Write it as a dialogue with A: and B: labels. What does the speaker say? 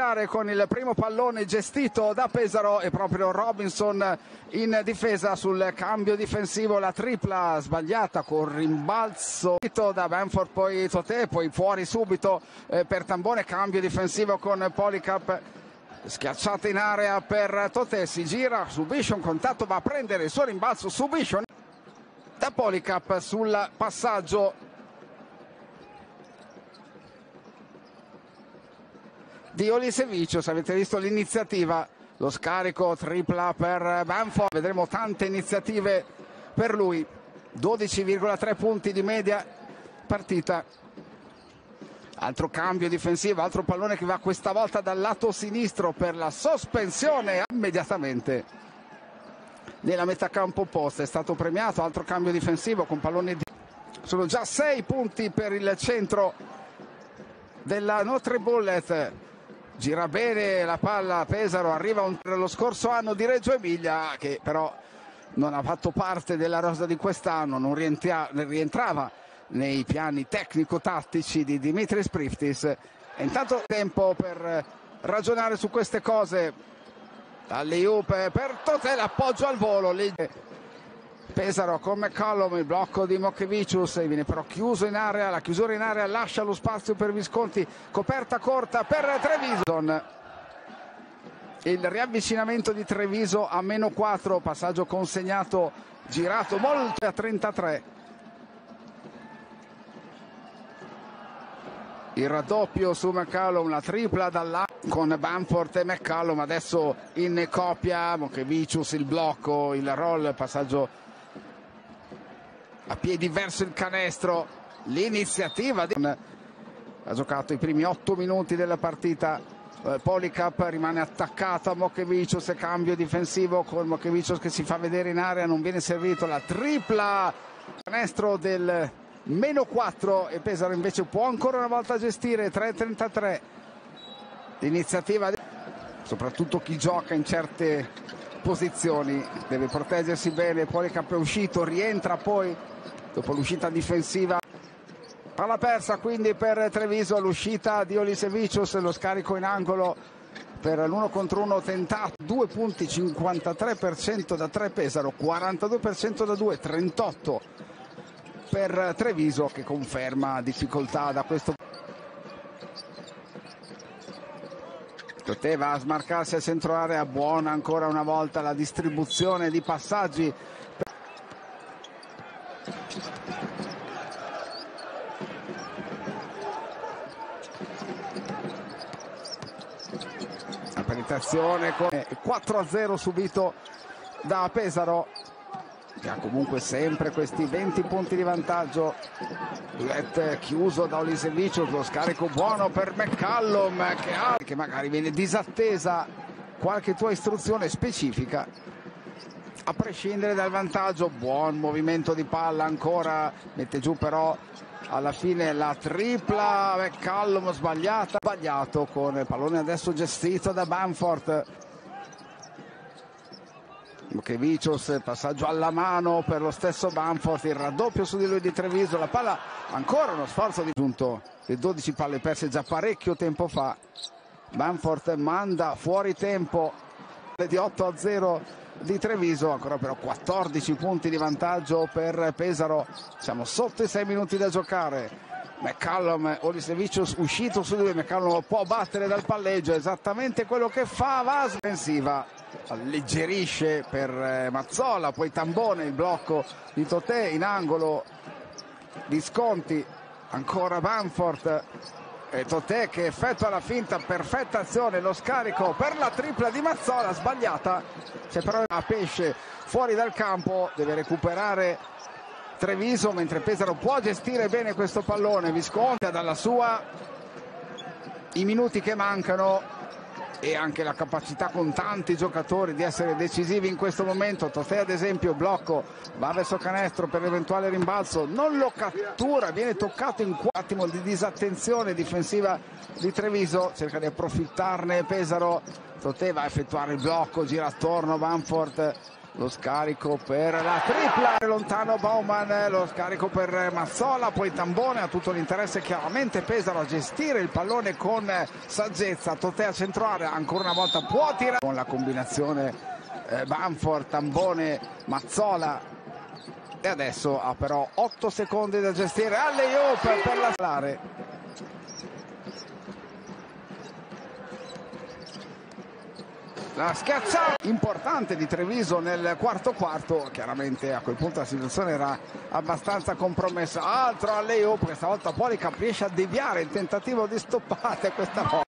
A: con il primo pallone gestito da Pesaro e proprio Robinson in difesa sul cambio difensivo, la tripla sbagliata con rimbalzo da Bamford, poi Totè, poi fuori subito per Tambone, cambio difensivo con Polycarp, schiacciata in area per Totè, si gira, subisce un contatto, va a prendere il suo rimbalzo, subisce da Polycarp sul passaggio di Olisevicius. Avete visto l'iniziativa, lo scarico, tripla per Bamford, vedremo tante iniziative per lui, 12,3 punti di media partita. Altro cambio difensivo, altro pallone che va questa volta dal lato sinistro per la sospensione immediatamente nella metà campo opposta, è stato premiato. Altro cambio difensivo con pallone sono già 6 punti per il centro della Notre Bullet. Gira bene la palla Pesaro, arriva lo scorso anno di Reggio Emilia, che però non ha fatto parte della rosa di quest'anno, non rientrava nei piani tecnico-tattici di Dimitris Priftis. E intanto tempo per ragionare su queste cose. Alley-oop per Totè, l'appoggio al volo. Pesaro con McCollum, il blocco di Mokevicius, viene però chiuso in area, la chiusura in area lascia lo spazio per Visconti, coperta corta per Treviso. Il riavvicinamento di Treviso a -4, passaggio consegnato, girato molto a 33. Il raddoppio su McCollum, la tripla dall'A con Bamford e McCollum, adesso in coppia, Mokevicius il blocco, il roll, passaggio a piedi verso il canestro, l'iniziativa ha giocato i primi 8 minuti della partita. Polycarp rimane attaccato a Mokevicius, cambio difensivo con Mokevicius che si fa vedere in area, non viene servito, la tripla canestro del -4 e Pesaro invece può ancora una volta gestire. 3:33 l'iniziativa, soprattutto chi gioca in certe posizioni deve proteggersi bene. Polycarp è uscito, rientra poi dopo l'uscita difensiva, palla persa quindi per Treviso, l'uscita di Olisevicius, lo scarico in angolo per l'1 contro 1 tentato, 2 punti, 53% da 3 Pesaro, 42% da 2, 38 per Treviso, che conferma difficoltà da questo. Poteva smarcarsi al centro area, buona ancora una volta la distribuzione di passaggi. La penetrazione con 4-0 subito da Pesaro, che ha comunque sempre questi 20 punti di vantaggio. Bullet chiuso da Olisevicius, lo scarico buono per McCollum che magari viene disattesa qualche tua istruzione specifica a prescindere dal vantaggio. Buon movimento di palla ancora, mette giù però alla fine la tripla McCollum sbagliato con il pallone adesso gestito da Bamford. Mokevicius, passaggio alla mano per lo stesso Bamford, il raddoppio su di lui di Treviso, la palla ancora uno sforzo di giunto, le 12 palle perse già parecchio tempo fa. Bamford manda fuori tempo di 8-0 di Treviso, ancora però 14 punti di vantaggio per Pesaro, siamo sotto i 6 minuti da giocare. McCollum, Olisevicius uscito su di lui, McCollum può battere dal palleggio, esattamente quello che fa, va difensiva, alleggerisce per Mazzola, poi Tambone, il blocco di Totè in angolo, Visconti, ancora Bamford e Totè che effettua la finta, perfetta azione, lo scarico per la tripla di Mazzola sbagliata, c'è però a pesce fuori dal campo, deve recuperare Treviso mentre Pesaro può gestire bene questo pallone. Visconti dalla sua i minuti che mancano e anche la capacità con tanti giocatori di essere decisivi in questo momento. Totè ad esempio, blocco, va verso canestro per l'eventuale rimbalzo, non lo cattura, viene toccato in un attimo di disattenzione difensiva di Treviso, cerca di approfittarne Pesaro. Totè va a effettuare il blocco, gira attorno Bamford, Lo scarico per la tripla, lontano Baumann, lo scarico per Mazzola, poi Tambone ha tutto l'interesse chiaramente Pesaro a gestire il pallone con saggezza. Totè a centro area, ancora una volta può tirare con la combinazione Bamford, Tambone, Mazzola, e adesso ha però 8 secondi da gestire. Alley-oop per la salare. La schiacciata importante di Treviso nel quarto, chiaramente a quel punto la situazione era abbastanza compromessa. Altro alley-oop, questa volta Polica riesce a deviare il tentativo di stoppate questa volta.